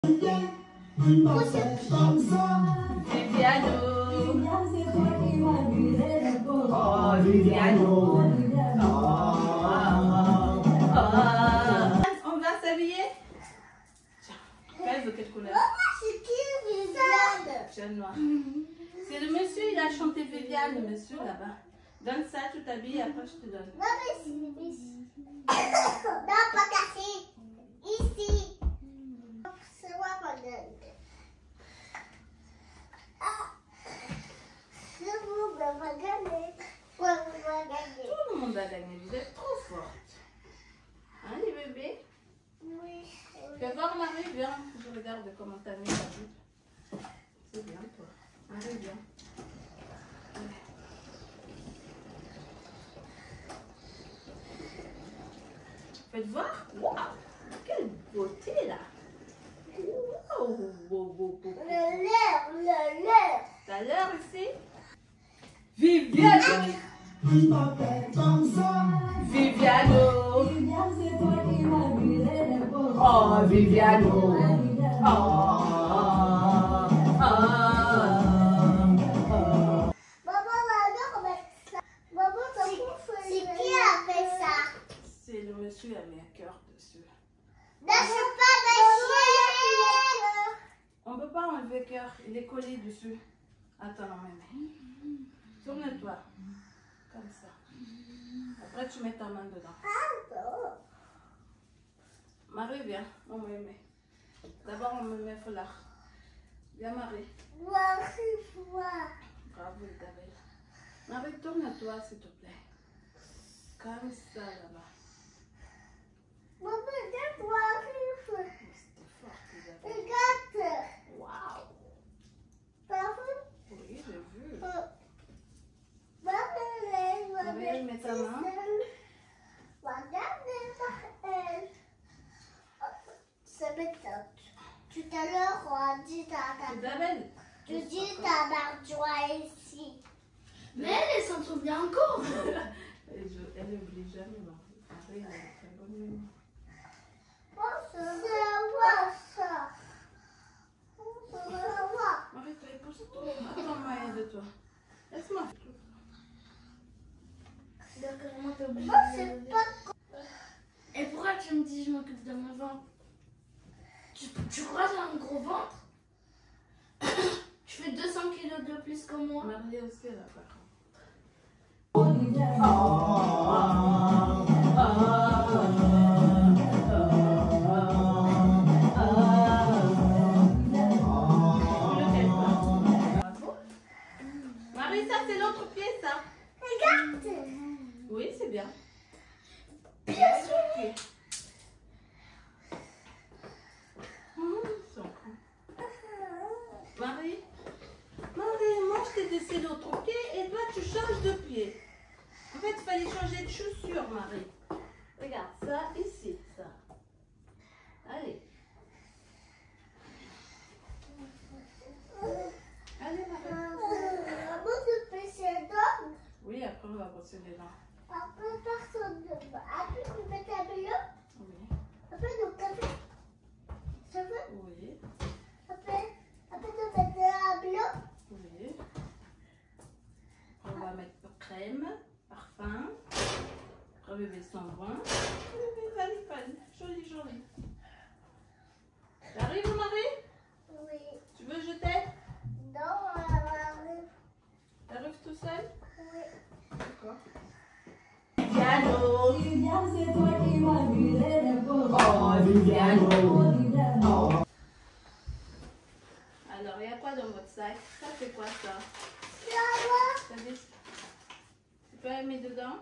Viviano. Oh, Viviano. On va s'habiller. Tiens, de quelle couleur? C'est qui Viviane? Jaune noir. C'est le monsieur, il a chanté Viviane, le monsieur là-bas. Donne ça, tu t'habilles, après je te donne. Non, mais c'est ici. Non, pas cassé. Ici. C'est moi pas gagné. C'est vous qui avez gagné. Moi, vous avez gagné. Tout le monde a gagné, vous êtes trop forte. Hein, les bébés? Oui. Fais voir Marie, viens. Je regarde comment t'as mis ta jupe. C'est bien, toi. Marie, viens. Faites voir. Waouh! Quelle beauté là! Waouh! Le lait. T'as l'heure ici? Viviano! Viviano! Oh, Viviano! Oh, Maman, c'est qui a fait ça? c'est le monsieur qui a mis un cœur dessus. Non, c'est pas monsieur. On ne peut pas enlever le cœur, il est collé dessus. Attends, non, mais. Tourne-toi. Comme ça. Après, tu mets ta main dedans. Marie, viens. On me met. D'abord, on me met foulard. Viens, Marie. Bravo, Isabelle. Marie, tourne-toi, s'il te plaît. Comme ça, là-bas. C'était fort, Isabelle. Regarde. Waouh! Oui, j'ai vu. Isabelle, mets ta main. Tout à l'heure, on a dit Isabelle. tu dis ta marjoie ici. Mais elle s'en souvient encore. Elle n'oublie jamais, Marie. Marie, elle a une très bonne mémoire. Marie, tu épouses-toi. Attends-moi de toi. Laisse-moi. Comment t'es obligée Moi, de c'est lever? pas. Et pourquoi tu me dis je m'occupe de mon ventre? Tu crois que j'ai un gros ventre? Tu fais 200 kilos de plus que moi. Marie aussi, elle a pas compris. Marie, ça c'est l'autre pied, ça. Regarde. Oui, c'est bien. Bien sûr. Pied. Marie, moi je t'ai laissé l'autre pied et toi tu changes de pied. En fait, il fallait changer de chaussure, Marie. Regarde, ça ici, ça. Allez. Allez, Marie. Maman, tu fais ses dents. Oui, après on va brosser les dents. Après, personne ne va. Après, tu mets ta vélo. Oui. Après, donc, café. Ça va? Oui. Après, tu mets un vélo. Oui. On va mettre crème, parfum. Après, bébé sambon. Bébé valipane. Joli, joli. T'arrives, Marie? Oui. Tu veux jeter? Non, on arrive. T'arrives tout seul? Oui. D'accord. Viviano. Oh, Viviano. Oh. Alors, il y a quoi dans votre sac? Ça, c'est quoi ça? Ça dit... Tu peux la mettre dedans?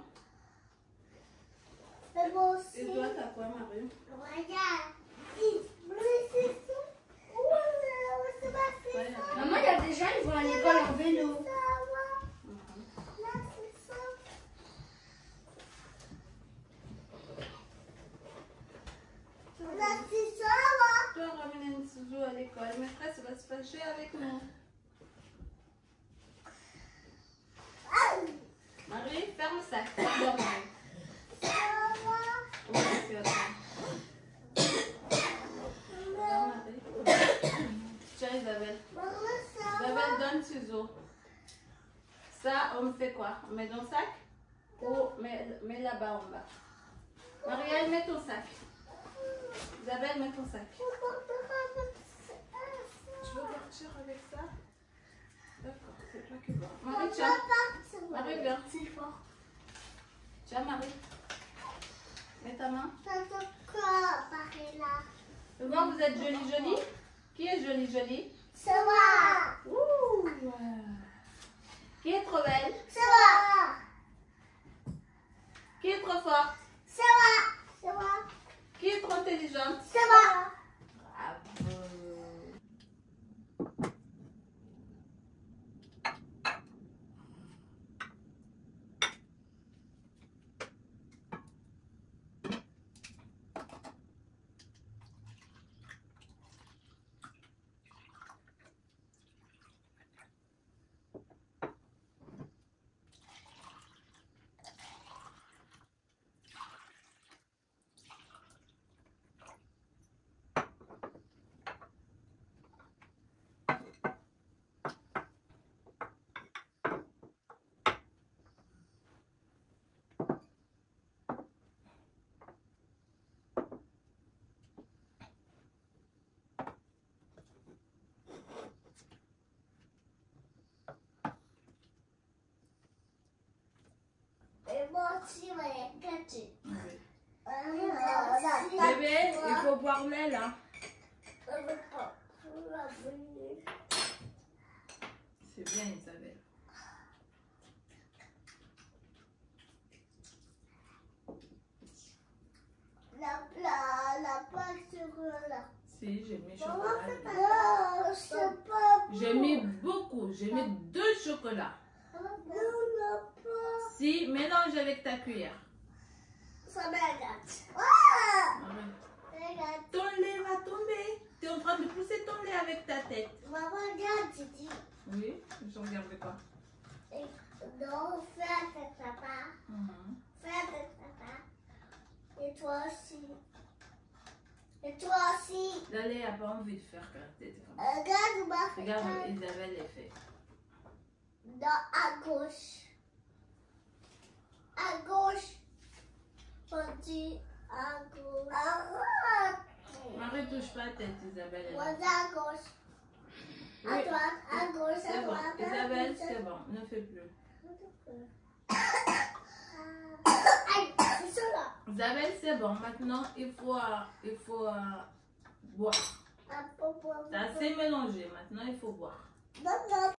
Et moi aussi. Et toi, t'as quoi, Marie? Regarde. Mais c'est ça. C'est ma fille. Ouais, Maman, il y a des gens, ils vont à l'école en vélo. Ça va. Là, c'est ça. Là, c'est ça, va. toi, ramener une Suzu à l'école. Mes frères, ça va se fâcher avec nous. Marie, ferme ça. Dors, Marie. Ça va. Oui, c'est à toi. Dors, Marie. Isabelle. Maman, ça va. Isabelle, donne ciseaux. Ça, on fait quoi? On met dans le sac? Ou mets là-bas en bas. Marielle, mets ton sac. Isabelle, mets ton sac. Tu veux partir avec ça? D'accord, c'est toi qui vois. Marie, tiens. Marie, viens. C'est fort. Tiens, Marie. Mets ta main. Ça te quoi, pareil là? Comment vous êtes jolie? Qui est jolie? Ça va. Ouh. Qui est trop belle? Ça va. Qui est trop forte? Ça va. Ça va. Qui est trop intelligente? Ça va. Bravo. Et moi aussi, je vais gâter. Bébé, il faut boire le lait là. C'est bien, Isabelle. La plaque sur là. Si, j'ai mis Maman, chocolat. c'est pas non, c'est pas bon. J'ai mis beaucoup. J'ai mis 2 chocolats. Non, non, pas. Si, mélange avec ta cuillère. Ça me gâte. Ah! Arrête. Regarde. Ton lait va tomber. Tu es en train de pousser ton lait avec ta tête. Maman, regarde, j'ai dit. Oui, je regarde quoi. Non, fais la tête, papa. Fais la tête, papa. Et toi aussi. Et toi aussi. La lait n'a pas envie de faire tête. Regarde, ma Regarde, Isabelle est fait. Dans, à gauche. À gauche. On dit à gauche. Arrête. Marie, touche pas la tête, Isabelle. est Moi, là. à gauche. À Oui. droite, à gauche, C'est à bon. droite. à Isabelle, gauche. c'est bon. Ne fais plus. Aïe, c'est ça là. Isabelle, c'est bon. Maintenant, il faut boire. Un peu pour- T'as assez mélangé. Maintenant, il faut boire. Non, non.